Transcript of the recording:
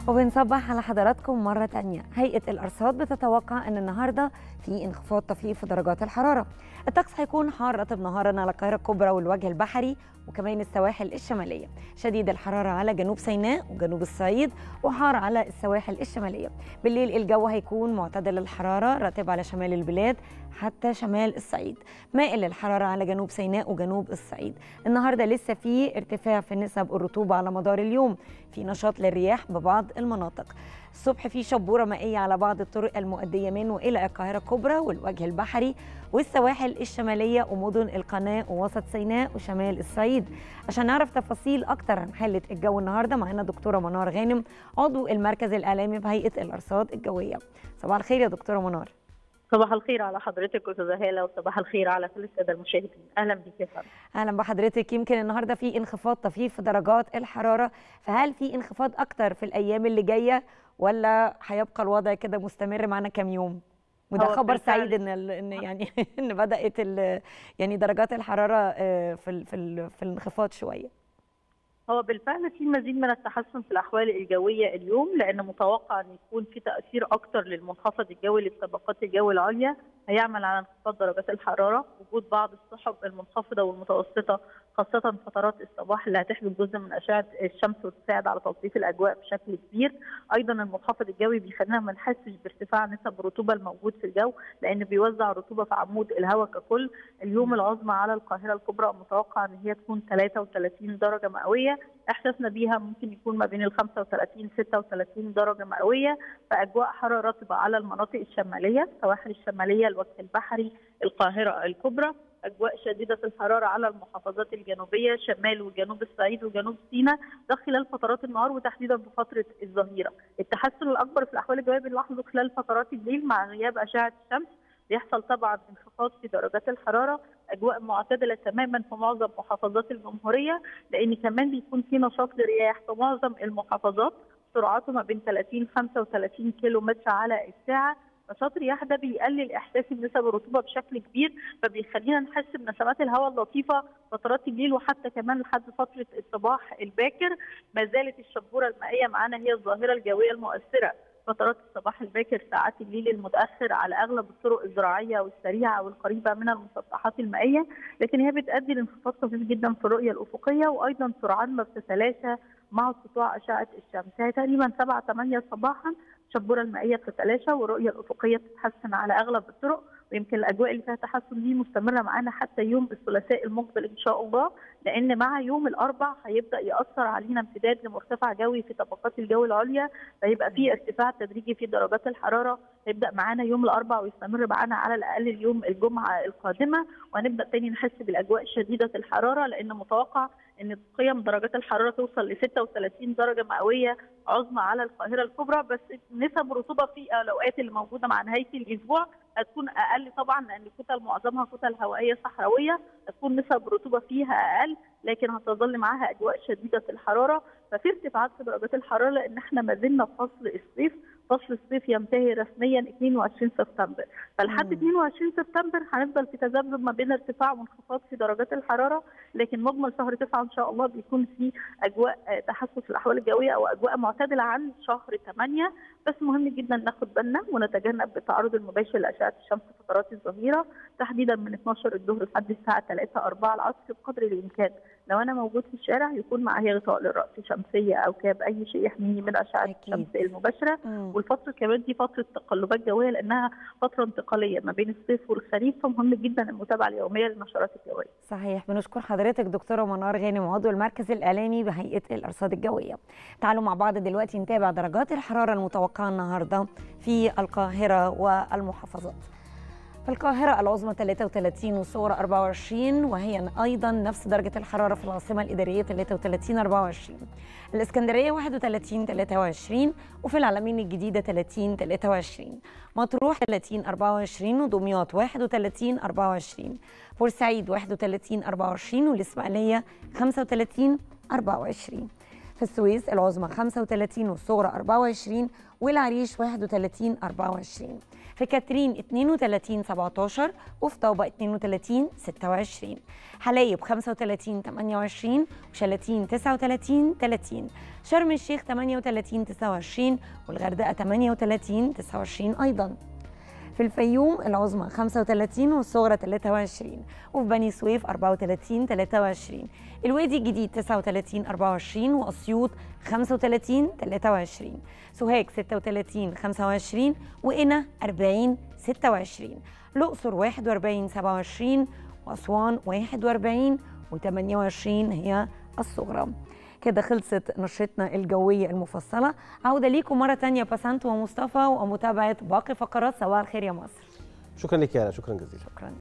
وبنصبح على حضراتكم مرة تانية. هيئة الأرصاد بتتوقع أن النهاردة في انخفاض طفيف في درجات الحرارة. الطقس هيكون حار رطب نهارا على القاهرة الكبرى والوجه البحري وكمان السواحل الشمالية، شديد الحرارة على جنوب سيناء وجنوب الصعيد وحار على السواحل الشمالية. بالليل الجو هيكون معتدل الحرارة رطب على شمال البلاد حتى شمال الصعيد، مائل الحرارة على جنوب سيناء وجنوب الصعيد. النهاردة لسه في ارتفاع في نسب الرطوبة على مدار اليوم، في نشاط للرياح ببعض المناطق. الصبح في شبورة مائية على بعض الطرق المؤدية من وإلى القاهرة الكبرى والوجه البحري والسواحل الشمالية ومدن القناة ووسط سيناء وشمال الصعيد. عشان نعرف تفاصيل أكتر عن حالة الجو النهاردة معنا دكتورة منار غانم، عضو المركز الإعلامي بهيئة الأرصاد الجوية. صباح الخير يا دكتورة منار. صباح الخير على حضرتك استاذه هاله، وصباح الخير على كل الساده المشاهدين. اهلا بك يا فندم. اهلا بحضرتك. يمكن النهارده في انخفاض طفيف في درجات الحراره، فهل في انخفاض اكتر في الايام اللي جايه ولا هيبقى الوضع كده مستمر معنا كام يوم؟ وده خبر سعيد ان يعني ان بدات يعني درجات الحراره في الانخفاض شويه. هو بالفعل في مزيد من التحسن في الاحوال الجويه اليوم، لان متوقع ان يكون في تاثير اكتر للمنخفض الجوي لطبقات الجو العليا هيعمل على انخفاض درجات الحراره. وجود بعض السحب المنخفضه والمتوسطه خاصه فترات الصباح اللي هتحجب جزء من اشعه الشمس وتساعد على تلطيف الاجواء بشكل كبير. ايضا المنخفض الجوي بيخلينا ما نحسش بارتفاع نسب الرطوبه الموجود في الجو، لان بيوزع الرطوبه في عمود الهواء ككل. اليوم العظمى على القاهره الكبرى متوقع ان هي تكون 33 درجه مئويه، احساسنا بيها ممكن يكون ما بين ال 35 36 درجه مئويه. فاجواء حاره رطبه على المناطق الشماليه، السواحل الشماليه، الوجه البحري، القاهره الكبرى. اجواء شديده الحراره على المحافظات الجنوبيه، شمال وجنوب الصعيد وجنوب سيناء، ده خلال فترات النهار وتحديدا في فتره الظهيره. التحسن الاكبر في الاحوال الجويه بنلاحظه خلال فترات الليل مع غياب اشعه الشمس، بيحصل طبعا انخفاض في درجات الحراره. اجواء معتدله تماما في معظم محافظات الجمهوريه، لان كمان بيكون في نشاط للرياح في معظم المحافظات، سرعته ما بين 30 35 كيلو متر على الساعه. نشاط الرياح ده بيقلل احساسي بنسب الرطوبه بشكل كبير، فبيخلينا نحس بنسمات الهواء اللطيفه فترات الليل وحتى كمان لحد فتره الصباح الباكر. ما زالت الشبوره المائيه معانا هي الظاهره الجويه المؤثره فترات الصباح الباكر، ساعات الليل المتاخر على اغلب الطرق الزراعيه والسريعه والقريبه من المسطحات المائيه، لكن هي بتؤدي لانخفاض طفيف جدا في الرؤيه الافقيه، وايضا سرعان ما بتتلاشى مع سطوع اشعه الشمس. هي تقريبا 7 8 صباحا الشبوره المائيه بتتلاشى والرؤيه الافقيه بتتحسن على اغلب الطرق، ويمكن الاجواء اللي فيها تحسن دي مستمره معانا حتى يوم الثلاثاء المقبل ان شاء الله، لان مع يوم الاربع هيبدا ياثر علينا امتداد لمرتفع جوي في طبقات الجو العليا، فيبقى في ارتفاع تدريجي في درجات الحراره هيبدا معانا يوم الاربع ويستمر معانا على الاقل اليوم الجمعه القادمه، وهنبدا تاني نحس بالاجواء شديده الحراره، لان متوقع ان قيم درجات الحراره توصل ل 36 درجه مئويه عظمى على القاهره الكبرى. بس نسب الرطوبه في الاوقات اللي موجوده مع نهايه الاسبوع هتكون اقل طبعا، لان الكتل معظمها كتل هوائيه صحراويه، هتكون نسب الرطوبه فيها اقل، لكن هتظل معاها اجواء شديده الحراره. ففي ارتفاعات في درجات الحراره لان احنا ما زلنا في فصل الصيف. فصل الصيف ينتهي رسميا 22 سبتمبر، فلحد 22 سبتمبر هنفضل في تذبذب ما بين ارتفاع وانخفاض في درجات الحراره، لكن مجمل شهر 9 ان شاء الله بيكون في اجواء تحسن في الاحوال الجويه او اجواء معتدله عن شهر 8. بس مهم جدا ناخد بالنا ونتجنب التعرض المباشر لاشعه الشمس فترات الظهيره، تحديدا من 12 الظهر لحد الساعه 3 4 العصر بقدر الامكان. لو انا موجود في الشارع يكون معايا غطاء للراس، شمسيه او كاب، اي شيء يحميني من اشعه الشمس المباشره. والفتره كمان دي فتره تقلبات جويه لانها فتره انتقاليه ما بين الصيف والخريف، فمهم جدا المتابعه اليوميه للنشرات الجويه. صحيح. بنشكر حضرتك دكتوره منار غانم، عضو المركز الاعلامي بهيئه الارصاد الجويه. تعالوا مع بعض دلوقتي نتابع درجات الحراره المتوقعه النهارده في القاهره والمحافظات. في القاهرة العظمى 33 والصغرى 24، وهي أيضا نفس درجة الحرارة في العاصمة الإدارية 33 24. الإسكندرية 31 23، وفي العلمين الجديدة 30 23. مطروح 30 24، ودمياط 31 24. بورسعيد 31 24، والإسماعيلية 35 24. في السويس العظمى 35 والصغرى 24 والعريش 31 24. في كاترين 32 17 وفي طابة 32 26. حلايب 35 28 وشلاتين 39 30. شرم الشيخ 38 29 والغردقة 38 29 أيضا. في الفيوم العظمى 35 والصغرى 23 وفي بني سويف 34 23. الوادي الجديد 39 24 وأسيوط 35 23. سوهاج 36 25 وقنا 40 26. الأقصر 41 27 وأسوان 41 و28 هي الصغرى. كده خلصت نشرتنا الجوية المفصلة. عودة ليكم مرة تانية بسنت ومصطفى ومتابعة باقي فقرات صباح الخير يا مصر. شكرا لك يا أنا، شكرا جزيلا. شكرا.